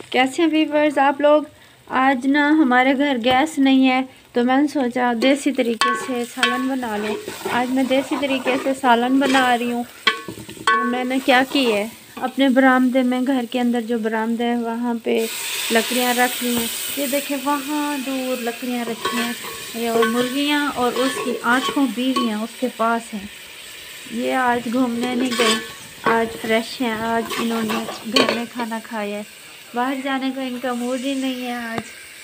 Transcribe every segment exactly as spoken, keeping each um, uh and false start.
कैसे हैं व्यूअर्स आप लोग। आज ना हमारे घर गैस नहीं है तो मैंने सोचा देसी तरीके से सालन बना लूँ। आज मैं देसी तरीके से सालन बना रही हूँ। मैंने क्या की है, अपने बरामदे में, घर के अंदर जो बरामदा है वहाँ पे लकड़ियाँ रख ली हैं। ये देखें वहाँ दूर लकड़ियाँ रखी हैं। ये और मुर्गियाँ और उसकी आठों बीवियाँ उसके पास हैं। ये आज घूमने नहीं गई, आज फ्रेश हैं। आज इन्होंने घर में खाना खाया है, बाहर जाने का इनका मूड ही नहीं है। आज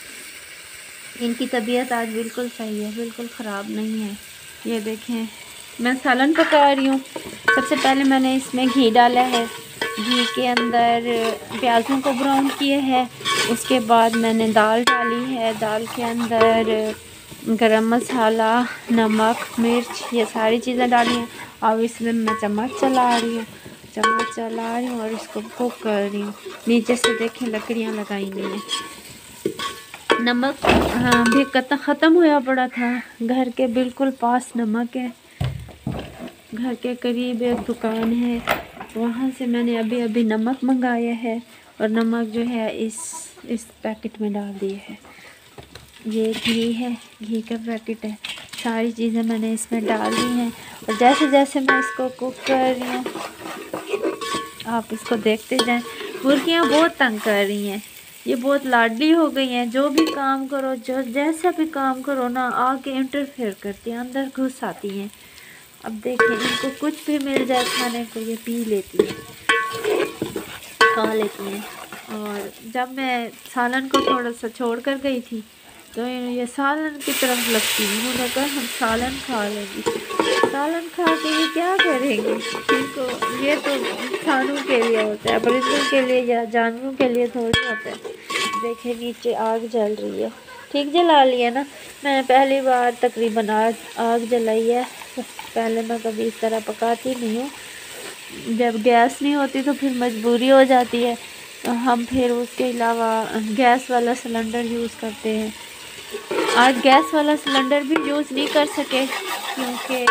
इनकी तबीयत आज बिल्कुल सही है, बिल्कुल ख़राब नहीं है। ये देखें मैं सालन पका रही हूँ। सबसे पहले मैंने इसमें घी डाला है, घी के अंदर प्याज़ों को ब्राउन किए है। उसके बाद मैंने दाल डाली है, दाल के अंदर गरम मसाला, नमक, मिर्च, ये सारी चीज़ें डाली हैं। अब इसमें मैं चम्मच चला रही हूँ चम्मच चला रही हूँ और इसको कुक कर रही हूँ। नीचे से देखें लकड़ियाँ लगाई हुई हैं। नमक हाँ भी ख़त्म हुआ पड़ा था, घर के बिल्कुल पास नमक है। घर के करीब एक दुकान है, वहाँ से मैंने अभी अभी नमक मंगाया है और नमक जो है इस इस पैकेट में डाल दिया है। ये घी है, घी का पैकेट है। सारी चीज़ें मैंने इसमें डाल दी हैं और जैसे जैसे मैं इसको कुक कर रही हूँ आप इसको देखते जाएं। मुर्गियाँ बहुत तंग कर रही हैं, ये बहुत लाडली हो गई हैं। जो भी काम करो, जो जैसा भी काम करो ना, आके इंटरफेयर करती हैं, अंदर घुस आती हैं। अब देखें इनको कुछ भी मिल जाए खाने को ये पी लेती हैं, खा लेती हैं। और जब मैं सालन को थोड़ा सा छोड़ कर गई थी तो ये सालन की तरफ लगती है। उन्होंने कहा हम सालन खा लेंगे, सालन खा के ये क्या करेंगे। इनको ये तो इंसानों के लिए होता है, परिंदों के लिए या जानवरों के लिए थोड़ी होता है। देखें नीचे आग जल रही है, ठीक जला लिया ना। मैंने पहली बार तकरीबन आग आग जलाई है। पहले मैं कभी इस तरह पकाती नहीं हूँ। जब गैस नहीं होती तो फिर मजबूरी हो जाती है, तो हम फिर उसके अलावा गैस वाला सिलेंडर यूज़ करते हैं। आज गैस वाला सिलेंडर भी यूज़ नहीं कर सके क्योंकि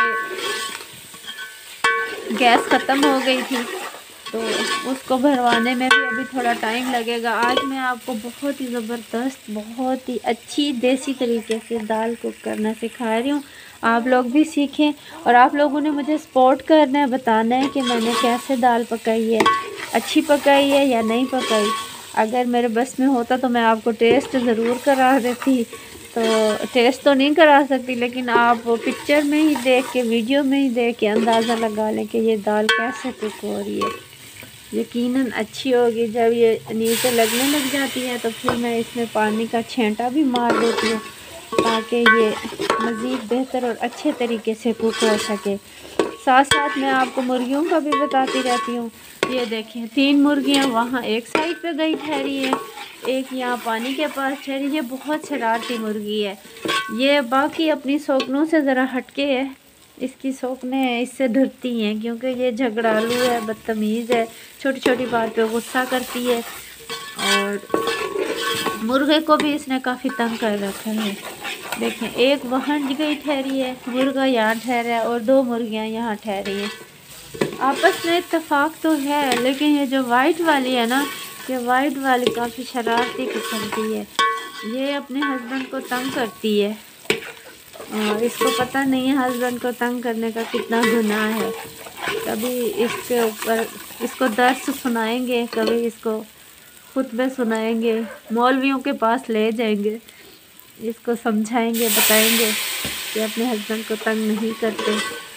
गैस ख़त्म हो गई थी, तो उसको भरवाने में भी अभी थोड़ा टाइम लगेगा। आज मैं आपको बहुत ही ज़बरदस्त, बहुत ही अच्छी देसी तरीके से दाल कुक करना सिखा रही हूँ। आप लोग भी सीखें और आप लोगों ने मुझे सपोर्ट करना है, बताना है कि मैंने कैसे दाल पकाई है, अच्छी पकाई है या नहीं पकाई। अगर मेरे बस में होता तो मैं आपको टेस्ट ज़रूर करा देती। तो टेस्ट तो नहीं करा सकती, लेकिन आप पिक्चर में ही देख के, वीडियो में ही देख के अंदाज़ा लगा लें कि ये दाल कैसे कुक हो रही है। यकीनन अच्छी होगी। जब ये नीचे लगने लग जाती है तो फिर मैं इसमें पानी का छींटा भी मार देती हूँ ताकि ये मज़ीद बेहतर और अच्छे तरीके से कुक हो सके। साथ साथ मैं आपको मुर्गियों का भी बताती रहती हूँ। ये देखें तीन मुर्गियाँ वहाँ एक साइड पे गई ठहरी है, एक यहाँ पानी के पास ठहरी। ये बहुत शरारती मुर्गी है, ये बाकी अपनी शौकनों से ज़रा हटके है। इसकी शौकनें इससे डरती हैं क्योंकि ये झगड़ालू है, बदतमीज़ है, छोटी छोटी बात पे गुस्सा करती है। और मुर्गे को भी इसने काफ़ी तंग कर रखा है। देखें एक वहाँ गई ठहरी है, मुर्गा यहाँ ठहरा है और दो मुर्गियाँ यहाँ ठहरी हैं। आपस में इत्तेफाक तो है, लेकिन ये जो वाइट वाली है ना, ये वाइट वाली काफ़ी शरारती किस्म की है। ये अपने हस्बैंड को तंग करती है और इसको पता नहीं है हस्बैंड को तंग करने का कितना गुनाह है। कभी इसके ऊपर इसको दर्स सुनाएंगे, कभी इसको खुतबे सुनाएंगे, मौलवियों के पास ले जाएंगे, इसको समझाएंगे, बताएंगे कि अपने हस्बैंड को तंग नहीं करते।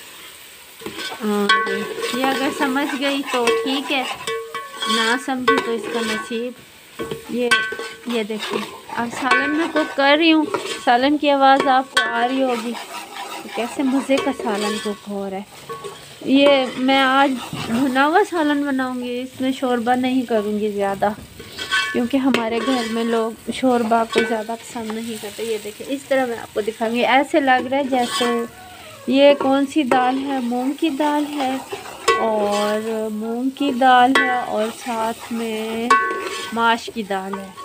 और ये अगर समझ गई तो ठीक है, ना समझी तो इसका नसीब। ये ये देखिए अब सालन में कुक कर रही हूँ, सालन की आवाज़ आपको आ रही होगी तो कैसे मज़े का सालन कुक हो रहा है। ये मैं आज भुना हुआ सालन बनाऊँगी, इसमें शोरबा नहीं करूँगी ज़्यादा क्योंकि हमारे घर में लोग शोरबा को ज़्यादा पसंद नहीं करते। ये देखिए इस तरह मैं आपको दिखाऊंगी। ऐसे लग रहा है जैसे ये कौन सी दाल है, मूंग की दाल है, और मूंग की दाल है और साथ में माश की दाल है।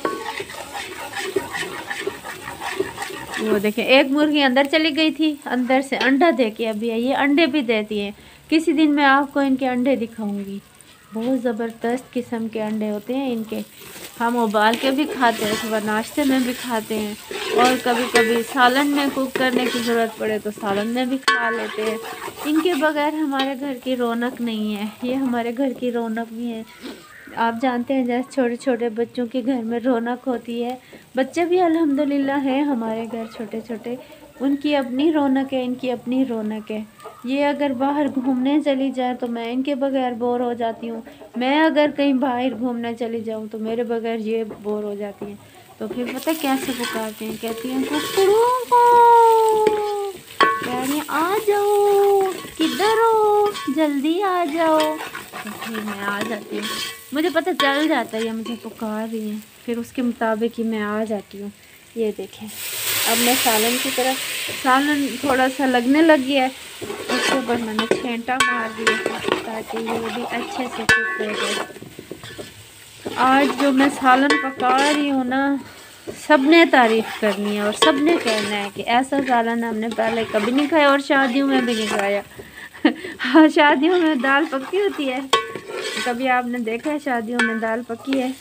वो देखें एक मुर्गी अंदर चली गई थी, अंदर से अंडा दे के अभी आई। ये अंडे भी देती हैं, किसी दिन मैं आपको इनके अंडे दिखाऊंगी। बहुत ज़बरदस्त किस्म के अंडे होते हैं इनके। हम उबाल के भी खाते हैं, सुबह नाश्ते में भी खाते हैं, और कभी कभी सालन में कुक करने की ज़रूरत पड़े तो सालन में भी खा लेते हैं। इनके बगैर हमारे घर की रौनक नहीं है, ये हमारे घर की रौनक भी है। आप जानते हैं जैसे छोटे छोटे बच्चों के घर में रौनक होती है, बच्चे भी अल्हम्दुलिल्लाह हैं हमारे घर छोटे छोटे, उनकी अपनी रौनक है, इनकी अपनी रौनक है। ये अगर बाहर घूमने चली जाए तो मैं इनके बगैर बोर हो जाती हूँ, मैं अगर कहीं बाहर घूमने चली जाऊँ तो मेरे बगैर ये बोर हो जाती हैं। तो फिर पता कैसे पुकारते हैं, कहती हैं कुकड़ों को, कह रही हैं आ जाओ, किधर हो, जल्दी आ जाओ। तो फिर मैं आ जाती हूँ, मुझे पता चल जाता है ये मुझे पुकार रही हैं, फिर उसके मुताबिक ही मैं आ जाती हूँ। ये देखें, अब मैं सालन की तरफ, सालन थोड़ा सा लगने लग गया है, उसके ऊपर मैंने छेंटा मार दिया ताकि ये भी अच्छे से कुक हो जाए। तो आज जो मैं सालन पका रही हूँ ना, सब ने तारीफ़ करनी है और सब ने कहना है कि ऐसा सालन हमने पहले कभी नहीं खाया और शादियों में भी नहीं खाया। हाँ, शादियों में दाल पकती होती है, कभी आपने देखा है शादियों में दाल पकी है?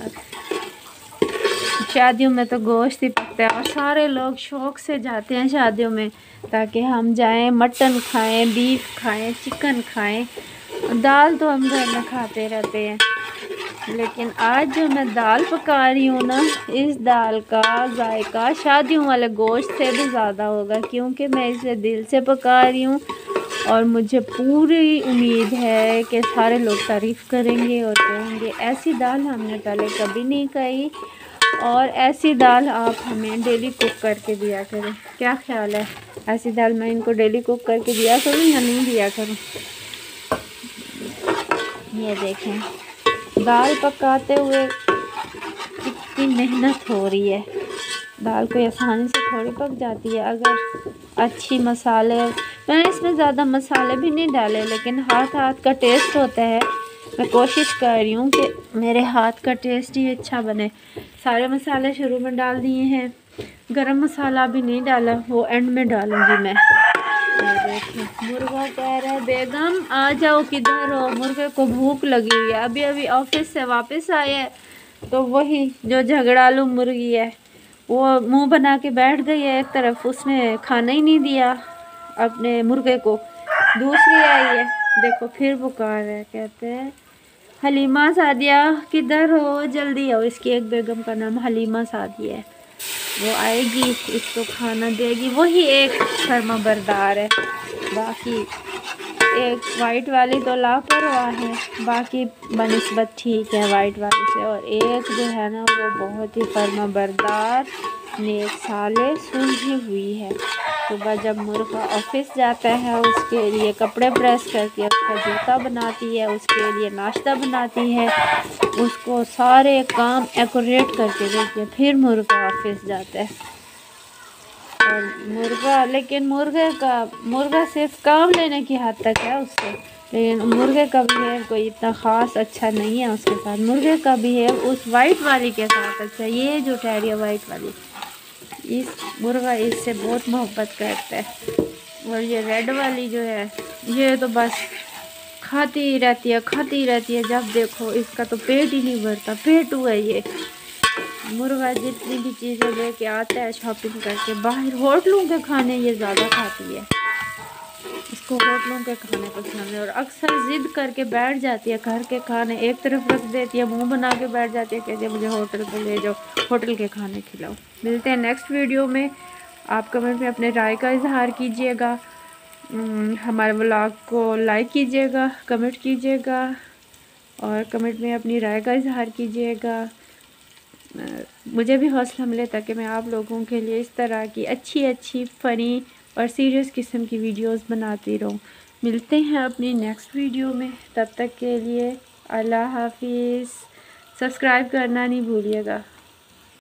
शादियों में तो गोश्त ही पकता है और सारे लोग शौक़ से जाते हैं शादियों में ताकि हम जाएं, मटन खाएं, बीफ खाएं, चिकन खाएं। दाल तो हम घर में खाते रहते हैं, लेकिन आज जो मैं दाल पका रही हूँ ना, इस दाल का जायका शादियों वाले गोश्त से भी ज़्यादा होगा, क्योंकि मैं इसे दिल से पका रही हूँ और मुझे पूरी उम्मीद है कि सारे लोग तारीफ़ करेंगे और कहेंगे ऐसी दाल हमने पहले कभी नहीं खाई, और ऐसी दाल आप हमें डेली कुक करके दिया करें। क्या ख्याल है, ऐसी दाल मैं इनको डेली कुक करके दिया करूँ या नहीं दिया करूँ? ये देखें, दाल पकाते हुए कितनी मेहनत हो रही है। दाल कोई आसानी से थोड़ी पक जाती है। अगर अच्छी मसाले, मैंने इसमें ज़्यादा मसाले भी नहीं डाले, लेकिन हाथ हाथ का टेस्ट होता है। मैं कोशिश कर रही हूँ कि मेरे हाथ का टेस्ट ही अच्छा बने। सारे मसाले शुरू में डाल दिए हैं, गरम मसाला भी नहीं डाला, वो एंड में डालूँगी मैं। देखिए, मुर्गा कह रहा है बेगम आ जाओ, किधर हो? मुर्गे को भूख लगी हुई है, अभी अभी ऑफिस से वापस आए हैं, तो वही जो झगड़ालू मुर्गी है वो मुंह बना के बैठ गई है एक तरफ, उसने खाना ही नहीं दिया अपने मुर्गे को। दूसरी आई है, देखो फिर पुकार है, कहते हैं हलीमा सादिया किधर हो, जल्दी आओ। इसकी एक बेगम का नाम हलीमा सादिया है, वो आएगी, इसको खाना देगी, वही एक फर्मा बरदार है। बाकी एक वाइट वाली तो लापरवाह है, बाकी बनिस्बत ठीक है वाइट वाली से, और एक जो है ना वो बहुत ही फर्मा बरदार, नेक साले, सुलझी हुई है। सुबह जब मुर्गा ऑफिस जाता है उसके लिए कपड़े प्रेस करती है, उसका जूता बनाती है, उसके लिए नाश्ता बनाती है, उसको सारे काम एक्यूरेट करके देती है, फिर मुर्गा ऑफिस जाता है। और मुर्गा, लेकिन मुर्गे का मुर्गा सिर्फ काम लेने की हद तक है उससे, लेकिन मुर्गे का बिहेव कोई इतना ख़ास अच्छा नहीं है उसके साथ। मुर्गे का बिहेव उस वाइट वाली के साथ अच्छा है, ये जो ठहरी है वाइट वाली, इस मुर्गा इससे बहुत मोहब्बत करता है। और ये रेड वाली जो है ये तो बस खाती ही रहती है, खाती ही रहती है, जब देखो इसका तो पेट ही नहीं भरता, पेटू है ये मुर्गा। जितनी भी चीज़ें लेके आता है शॉपिंग करके, बाहर होटलों के खाने ये ज़्यादा खाती है, इसको होटलों के खाने पसंद है, और अक्सर ज़िद करके बैठ जाती है, घर के खाने एक तरफ रख देती है, मुंह बना के बैठ जाती है, कहती है मुझे होटल पे ले जाओ, होटल के खाने खिलाओ। मिलते हैं नेक्स्ट वीडियो में। आप कमेंट में अपने राय का इजहार कीजिएगा, हमारे व्लॉग को लाइक कीजिएगा, कमेंट कीजिएगा, और कमेंट में अपनी राय का इजहार कीजिएगा। मुझे भी हौसला मिले ताकि मैं आप लोगों के लिए इस तरह की अच्छी अच्छी फ़नी और सीरियस किस्म की वीडियोस बनाती रहूं। मिलते हैं अपनी नेक्स्ट वीडियो में, तब तक के लिए अल्लाह हाफिज़। सब्सक्राइब करना नहीं भूलिएगा।